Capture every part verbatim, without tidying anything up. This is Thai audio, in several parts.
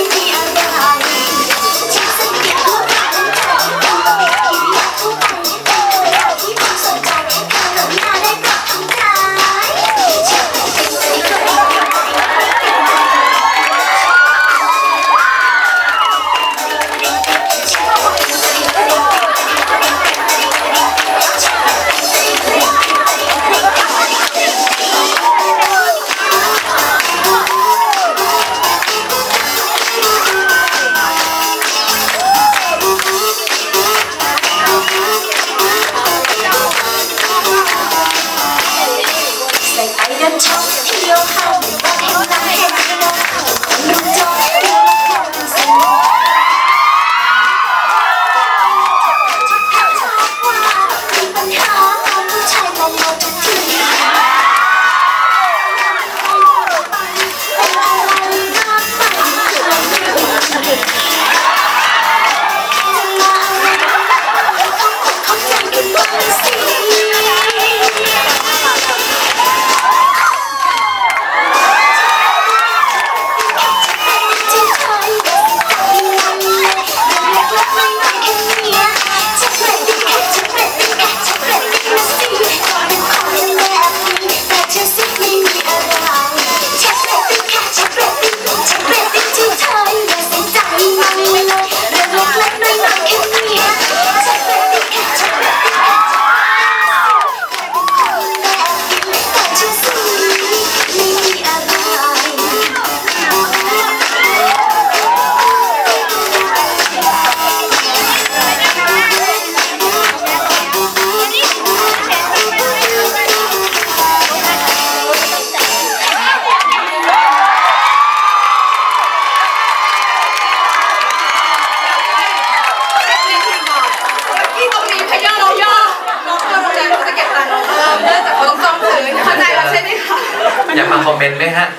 อยากมาคอมเมนต์ไหมฮะ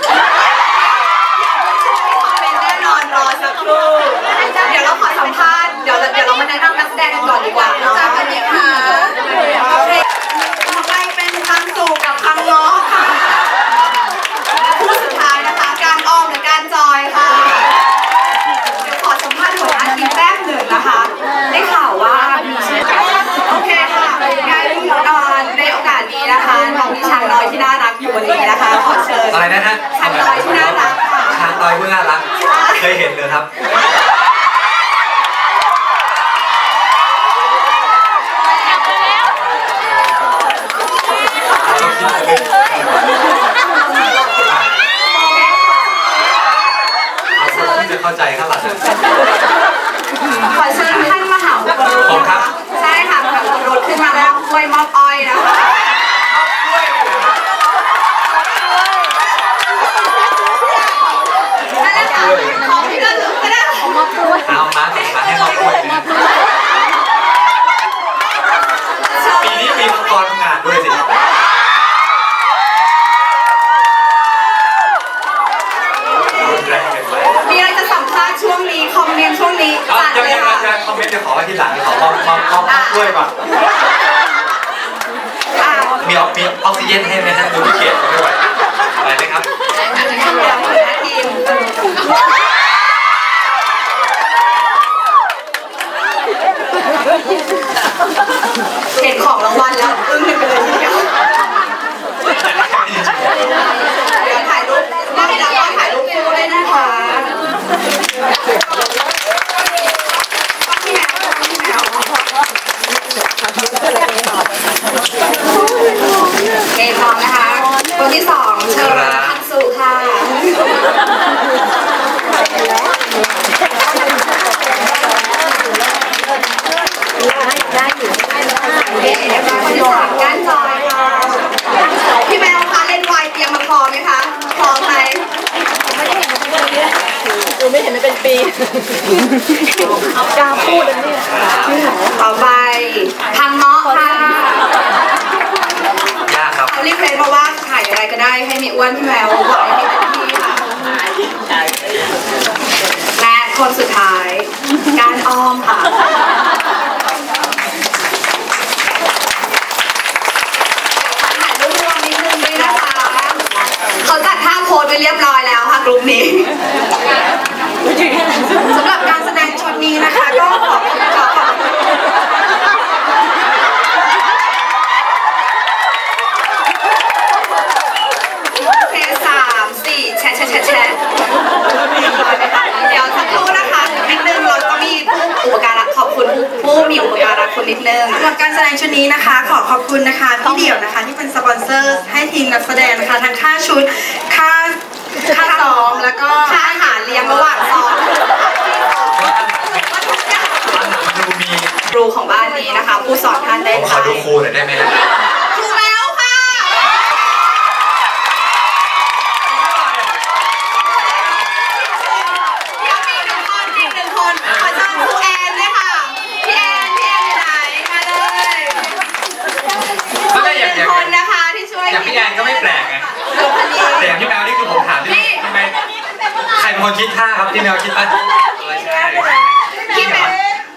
คอมเมนต์แน่นอนรอสักครู่เดี๋ยวเราขอสัมภาษณ์เดี๋ยวเดี๋ยวเรามาแนะนำนักแสดงกันก่อนดีกว่าเนาะสวัสดีค่ะต่อไปเป็นคังสู่กับคังง้อค่ะคู่สุดท้ายนะคะการออมหรือการจอยค่ะเดี๋ยวขอสัมภาษณ์หัวหน้าทีมแป๊บหนึ่งนะคะได้ข่าวว่ามีชื่อโอเคค่ะงานในโอกาสนี้นะคะน้องมีช้างน้อยที่น่ารักอยู่วันนี้นะคะขอเชิญอะไรนะฮะช้างน้อยที่น่ารักค่ะช้างน้อยที่น่ารักเคยเห็นเลยครับที่จะเข้าใจข้างหลังขอเชิญท่านมหาบุรุษนะคะใช่ค่ะมหาบุรุษขึ้นมาแล้วกล้วยมอบอ้อยนะคะของที่เราลืมก็ได้เอามาพูดเอามามาให้เขาพูดปีนี้มีมังกรงานด้วยสิมีอะไรจะสัมภาษณ์ช่วงนี้คอมเมนต์ช่วงนี้ยังยังยังคอมเมนต์จะขอที่หลังขอมองมองมองช่วยก่อนมีออกมีออกซิเจนให้ไหมฮะดูที่เกียรติไม่ไหวอะไรไหมครับทีมเห็นของรางวัลแล้วอึ้งไปเลยทีเดียวเดี๋ยวถ่ายรูปไม่ได้แล้วก็ถ่ายรูปคู่ด้วยนะคะเกมพร้อมนะคะคนที่สองเชิญคังสุค่ะได้อยู่เอ๊ะคนที่สามก้านจอยค่ะพี่แมวคะเล่นวายเตรียมมาพร้อมไหมคะพร้อมไหมไม่ได้เห็นมาเป็นปีดูไม่เห็นมาเป็นปีกล้าพูดเลยเนี่ยต่อไปพังเนาะค่ะยากครับเขารีเควสมาว่าถ่ายอะไรก็ได้ให้มีอ้วนพี่แมวบอกให้มีเป็นพี่ค่ะและคนสุดท้ายการอ้อมค่ะเขาจัดท่าโพสไปเรียบร้อยแล้วค่ะกลุ่มนี้ขอบคุณนะคะพี่เดี่ยวนะคะที่เป็นสปอนเซอร์ให้ทีมนักแสดงนะคะทั้งค่าชุดค่าค่าซ้อมแล้วก็ค่าอาหารเลี้ยงระหว่างซ้อมดูมีครูของบ้านนี้นะคะผู้สอนท่านได้ผมขอดูครูหน่อยได้ไหมครับครูแมวค่ะยังมีหนึ่งคนอีกหนึ่งคนขอเชิญครูแอนเลยค่ะพี่แอนพี่แอนอยู่ไหนมาเลยก็ได้อย่างหนึ่งคนนะคะที่ช่วยอย่างพี่แอนก็ไม่แปลกไงแต่อย่างพี่แมวนี่คือผมถามที่ทำไมใครเป็นคนคิดท่าครับพี่แมวคิดป่ะใช่พี่แมว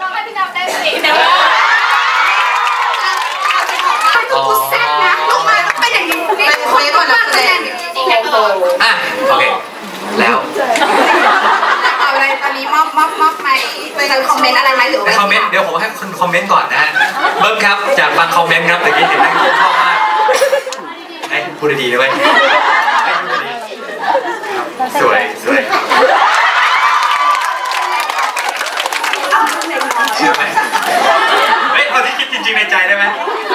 อ๋อแซ่บนะลงมาเป็นอย่างนี้เป็นคนก่อนนักแสดงจริงๆโอ้โหอ่ะโอเคแล้วอะไรตอนนี้มอบมอบมอบไหมเป็นคอมเมนต์อะไรไหมหรือในว่าคอมเมนต์เดี๋ยวผมให้คนคอมเมนต์ก่อนนะฮะเบิ้มครับจากฟังคอมเมนต์ครับตะกี้เห็นนักเรียนชอบมากไอ้พูดดีๆนะเว้ยไอ้พูดดีสวยสวยเชื่อไหมเฮ้ยเอาที่คิดจริงๆในใจได้ไหม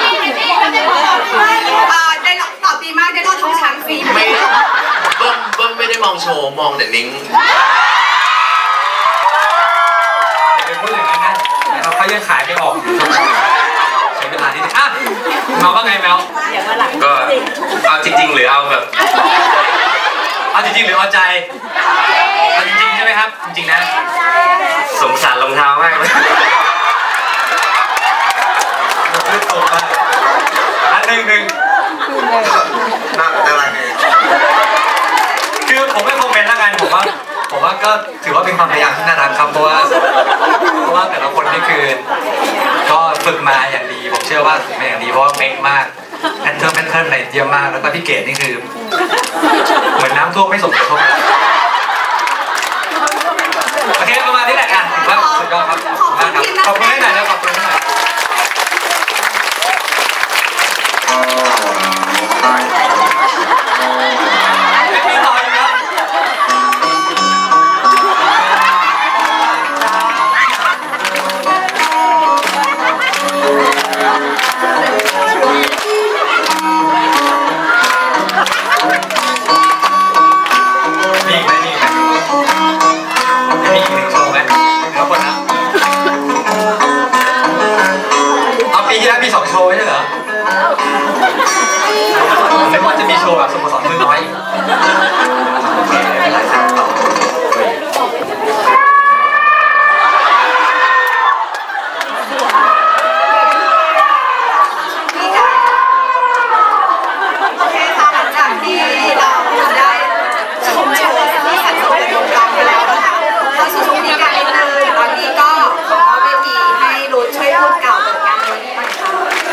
ได้ตอบดีมากได้รอดท้องช้างฟรีไม่เบิ้มเบิ้มไม่ได้มองโชว์มองแต่นิ้งอย่าไปพูดอย่างนั้นนะเราเขายังขายไม่ออกอยู่ใช้เวลาที่นึงอ่ะเมาว่าไงแมวก็เอาจริงๆหรือเอาแบบเอาจริงๆหรือเอาใจเอาจริงๆใช่ไหมครับจริงๆนะสงสารรองเท้ามากเลยพูดตรงมากอันหนึ่งหนึ่งน่าอะไรไงคือผมไม่คอมเมนต์แล้วกันผมว่าผมว่าก็ถือว่าเป็นความพยายามที่น่ารักครับเพราะว่าเพราะว่าแต่ละคนนี่คือก็ฝึกมาอย่างดีผมเชื่อว่าฝึกมาอย่างดีเพราะว่าเป๊ะมากแพทเทิร์นแพทเทิร์นอะไรเยี่ยมมากแล้วก็พี่เกดนี่คือเหมือนน้ำท่วมไม่สมทบโอเคประมาณนี้แหละกันถือว่าสุดยอดครับขอบคุณมากครับขอบคุณให้หน่อยแล้วขอบคุณให้หน่อยไม่มีรอยครับมีอีกไหมมีอีกไหมมีอีกหนึ่งโชว์ไหมแล้วคนนะเอาปีที่แล้วมีสองโชว์ไม่ใช่เหรอนึกว่าจะมีโชว์แบบสโมสรมือน้อยโอเคไม่เป็นไรครับต่อโอเคค่ะหลังจากที่เราได้ชมโชว์ที่สันสนของเราไปแล้วนะคะเข้าสู่ช่วงนี้กันนิดนึงตอนนี้ก็ขอเวทีให้รุ้ช่วยพูดเก่าเหมือนกันเลยนะคะ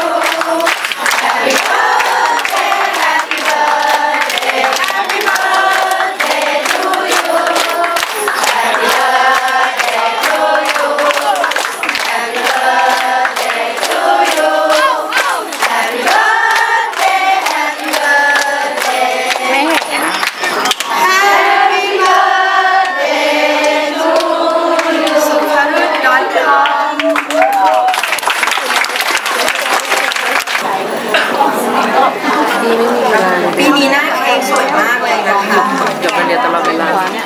ปีนี้หน้าเค้กสวยมากเลยนะคะเดี๋ยวไปเรียนตลอดเวลาเนี่ย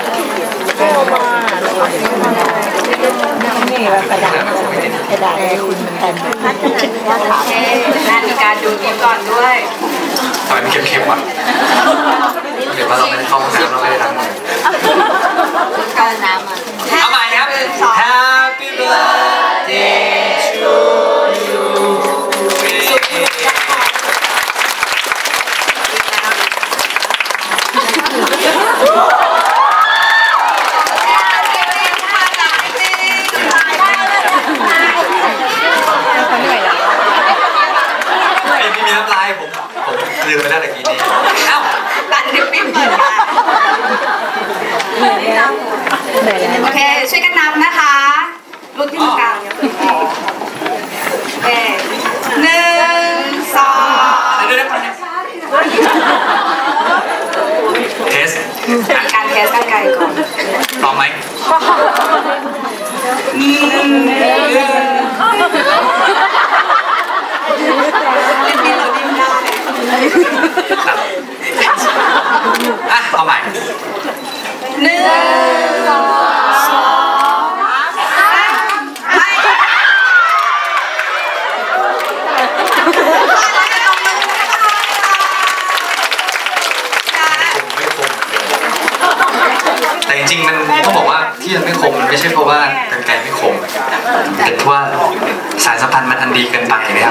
กระดาษกระดาษคุณแทนน่ามีการดูนิ้วก่อนด้วยทำไมมันเค็มๆวะเดี๋ยวว่าเราไม่ได้เข้าห้องน้ำเราไม่ได้ล้างมือการน้ำอ่ะเอาใหม่ครับ Happy birthday to you มีน้ำลายผมผมลืมไปแล้วตะกี้นี้เอ้าตัดลิปปิ้นเปิดมาโอเคช่วยกันนับนะคะรุ่นที่ตรงกลางโอเคหนึ่งสองเดี๋ยวเดี๋ยวเทสมีการเทสกันไกลก่อนพร้อมไหมหนึ่งมันไม่ใช่เพราะว่ากันไกรไม่คมเป็นเพราะว่าสายสัมพันธ์มันอันดีเกินไปนะครับ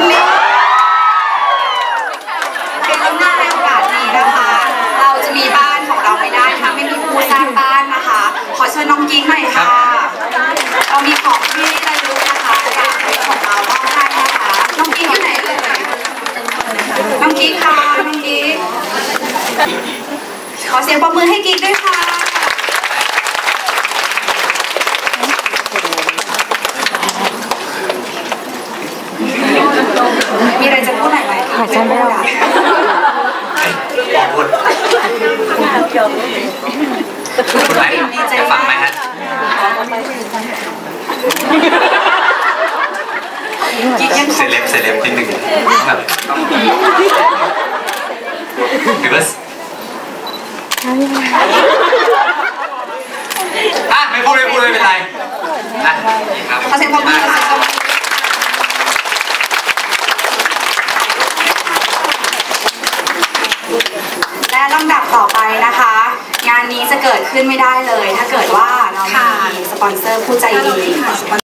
เป็นเรื่องหน้าในโอกาสนี้นะคะ เราจะมีบ้านของเราไม่ได้ถ้าไม่มีผู้สร้างบ้านนะคะ ขอเชิญน้องกิ๊กหน่อยค่ะ เรามีของที่ระลึกนะคะจากของเรามอบให้นะคะ น้องกิ๊กอยู่ไหนเอ่ยน้องกิ๊กค่ะน้องกิ๊กขอเสียงปรบมือให้กิ๊กด้วยค่ะ มีอะไรจะพูดหน่อยไหมหายใจไม่ออกขอพูดพูดไหมจะฟังไหมฮะกิ๊กยังเซเลบเซเลบนิดหนึ่งแบบหรือว่าอ่ะไม่พูดไม่พูดไม่เป็นไรนะครับขอเสียงปรบมือค่ะ และลำดับต่อไปนะคะ งานนี้จะเกิดขึ้นไม่ได้เลย ถ้าเกิดว่าเราไม่มีสปอนเซอร์ผู้ใจดี